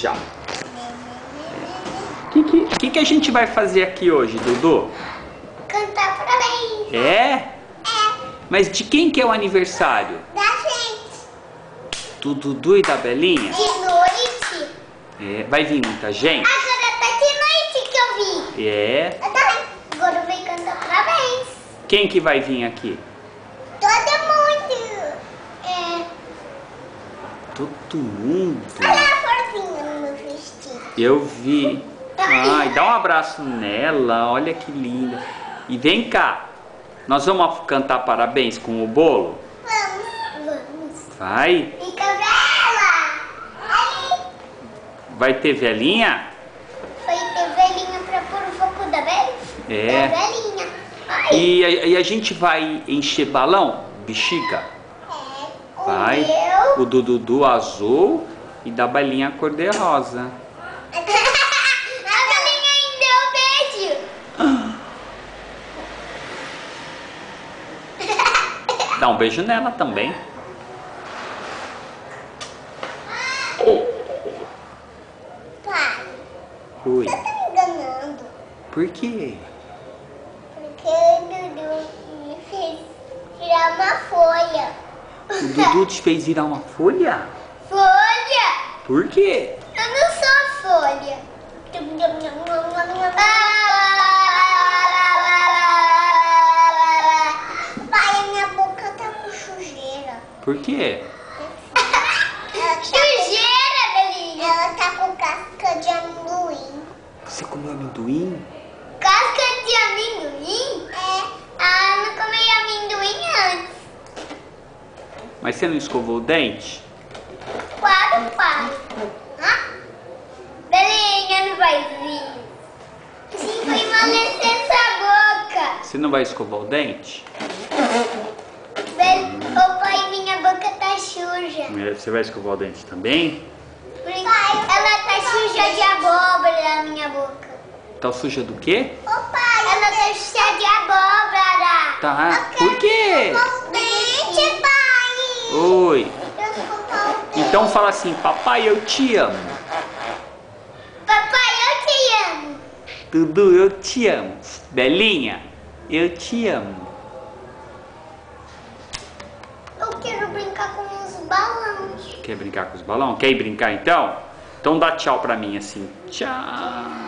Já. O que a gente vai fazer aqui hoje, Dudu? Cantar parabéns. É? É. Mas de quem que é o aniversário? Da gente. Do Dudu e da Belinha? De noite. É. Vai vir muita gente? Agora tá de noite que eu vi. É. Eu também. Agora eu vim cantar parabéns. Quem que vai vir aqui? Todo mundo. É. Todo mundo. Olha a florzinha no meu vestido. Eu vi. Ai, dá um abraço nela, olha que linda. E vem cá, nós vamos cantar parabéns com o bolo? Vamos. Vai? Fica vela. Ali. Vai ter velhinha? Foi ter velhinha pra pôr o fogo da vela? É. Da velhinha. Ai. E a gente vai encher balão? Bexiga? É. Vai. O meu. O do Dudu azul e da Belinha cor-de-rosa. A velhinha ainda deu beijo. Dá um beijo nela também. Pai, Oi. você tá me enganando. Por quê? Porque o Dudu me fez tirar uma folha. O Dudu te fez virar uma folha? Folha? Por quê? Eu não sou folha. Pai, a minha boca tá com sujeira. Por quê? Sujeira, Belinha? Ela tá com casca de amendoim. Você comeu amendoim? Casca de amendoim? É. Ah, eu não comi amendoim antes. Mas você não escovou o dente? Claro, pai. Hã? Belinha, não vai vir. Sim, foi uma licença boca. Você não vai escovar o dente? Ô pai, minha boca tá suja. Você vai escovar o dente também? Pai, ela tá suja de abóbora, a minha boca. Tá suja do quê? Ô pai, ela tá suja de abóbora. Tá. Por quê? O dente, pai. Oi. Eu escovar o dente. Então fala assim, papai, eu te amo. Papai, eu te amo. Dudu, eu te amo. Belinha, eu te amo. Eu quero brincar com os balões. Quer brincar com os balões? Quer ir brincar então? Então dá tchau pra mim assim. Tchau.